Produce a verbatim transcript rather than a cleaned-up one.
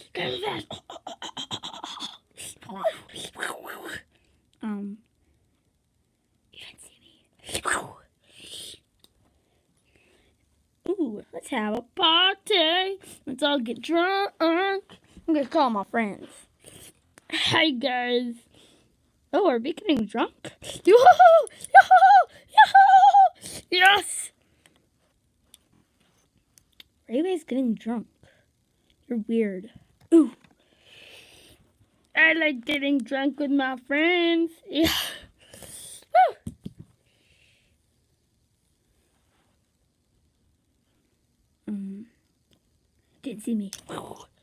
Get fast. Um, you can't see me. Ooh, let's have a party. Let's all get drunk. I'm gonna call my friends. Hey guys. Oh, are we getting drunk? Yoo-hoo! Yoo-hoo! Yoo-hoo! Yes! Are you guys getting drunk? You're weird. Ooh. I like getting drunk with my friends. Yeah. Woo. Um, didn't see me.